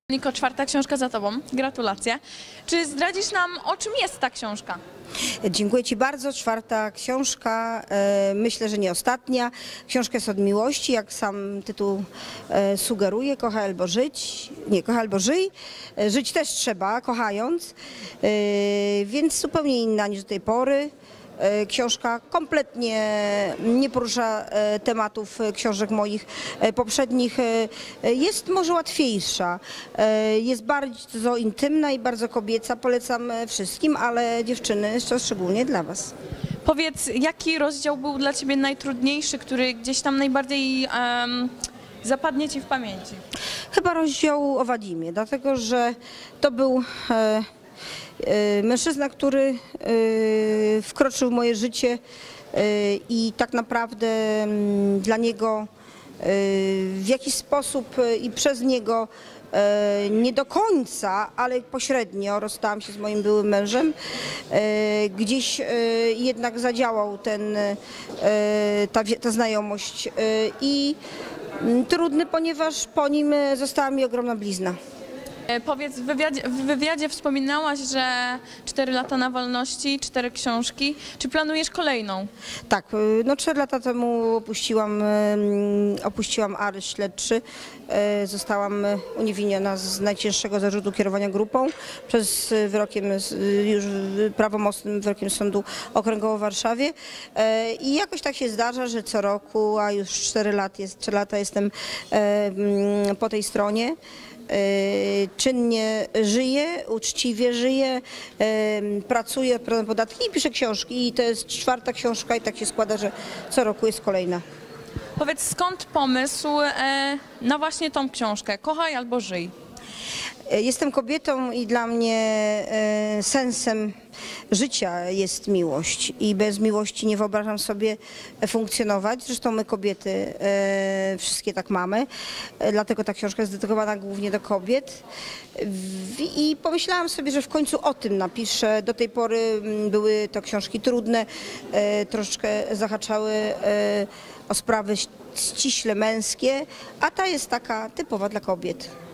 Niko, czwarta książka za tobą. Gratulacje. Czy zdradzisz nam, o czym jest ta książka? Dziękuję Ci bardzo. Czwarta książka, myślę, że nie ostatnia. Książka jest od miłości, jak sam tytuł sugeruje. Kochaj albo żyć. Nie, kochaj albo żyj. Żyć też trzeba, kochając. Więc zupełnie inna niż do tej pory. Książka kompletnie nie porusza tematów książek moich poprzednich. Jest może łatwiejsza, jest bardzo intymna i bardzo kobieca. Polecam wszystkim, ale dziewczyny, to szczególnie dla Was. Powiedz, jaki rozdział był dla ciebie najtrudniejszy, który gdzieś tam najbardziej zapadnie ci w pamięci? Chyba rozdział o Wadimie, dlatego że to był mężczyzna, który wkroczył w moje życie i tak naprawdę dla niego w jakiś sposób i przez niego nie do końca, ale pośrednio rozstałam się z moim byłym mężem. Gdzieś jednak zadziałał ta znajomość i trudny, ponieważ po nim została mi ogromna blizna. Powiedz, w wywiadzie wspominałaś, że 4 lata na wolności, 4 książki. Czy planujesz kolejną? Tak, no 4 lata temu opuściłam areszt śledczy. Zostałam uniewinniona z najcięższego zarzutu kierowania grupą przez wyrokiem, już prawomocnym wyrokiem Sądu Okręgowego w Warszawie. I jakoś tak się zdarza, że co roku, a już 4 lata jestem po tej stronie. Czynnie żyję, uczciwie żyję, pracuję, odprowadzam podatki i piszę książki. I to jest 4. książka i tak się składa, że co roku jest kolejna. Powiedz, skąd pomysł na właśnie tą książkę? Kochaj albo żyj. Jestem kobietą i dla mnie sensem życia jest miłość i bez miłości nie wyobrażam sobie funkcjonować. Zresztą my kobiety wszystkie tak mamy, dlatego ta książka jest dedykowana głównie do kobiet. I pomyślałam sobie, że w końcu o tym napiszę. Do tej pory były to książki trudne, troszeczkę zahaczały o sprawy ściśle męskie, a ta jest taka typowa dla kobiet.